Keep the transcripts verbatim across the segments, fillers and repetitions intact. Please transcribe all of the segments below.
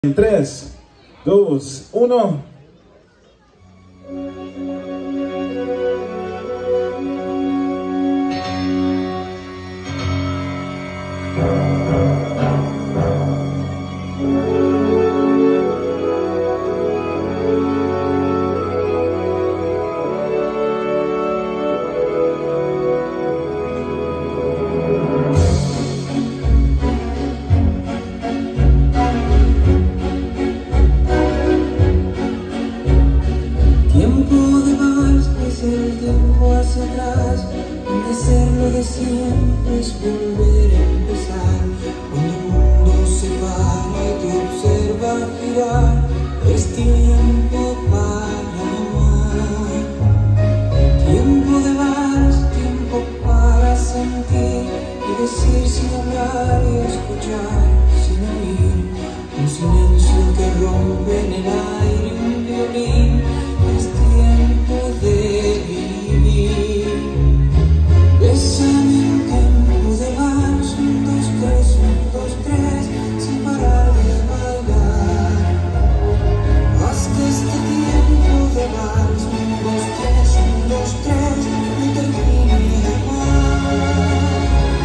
En tres, dos, uno. El tiempo hacia atrás, donde ser lo de siempre es volver a empezar. Cuando el mundo se para y te observa girar, es tiempo para amar. Tiempo de vals, tiempo para sentir y decir sin hablar y escuchar sin oír. Un silencio que rompe en el aire un violín. Es tiempo de vivir. Bésame en tiempo de vals, un, dos, tres, un, dos, tres, sin parar de bailar. Haz que este tiempo de vals, un, dos, tres, un, dos, tres, no termine jamás.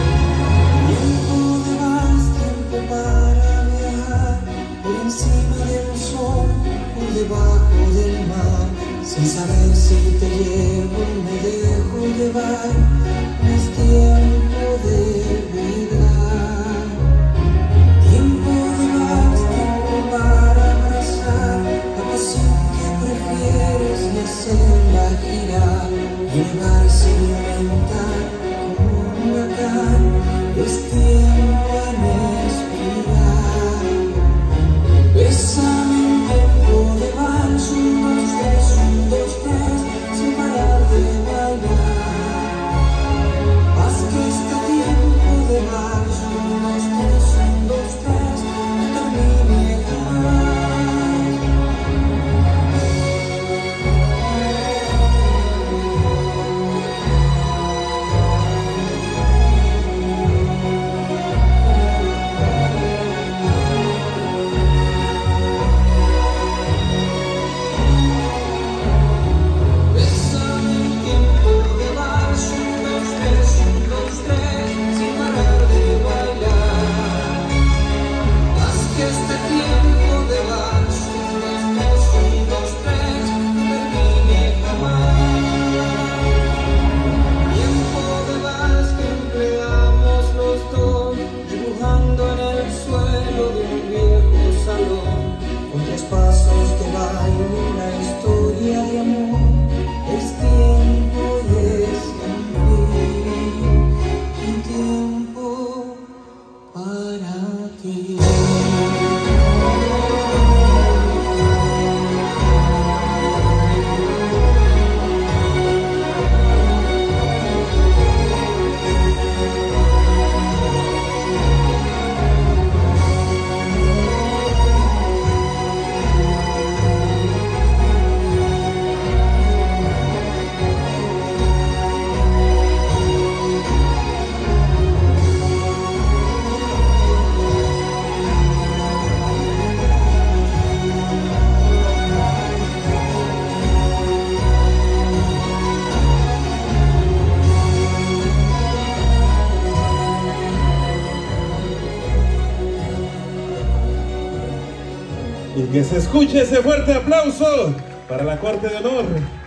Tiempo de vals, tiempo para viajar, por encima del sol, por debajo del mar. Sin saber si te llevo, me dejo llevar. Es tiempo de verdad. Tiempo de vals, tiempo para abrazar la pasión que prefieres y hacerla girar. Y elevarse y aumentar como un huracán. Es tiempo en respirar. Bésame en tiempo de vals, un, dos, tres, un, dos, tres, sin parar de bailar. Haz que este tiempo de vals, un, dos, tres, un, dos, tres, no termine jamás. Pasos de baile, una historia de amor. Es tiempo de sentir un tiempo para ti. Y que se escuche ese fuerte aplauso para la corte de honor.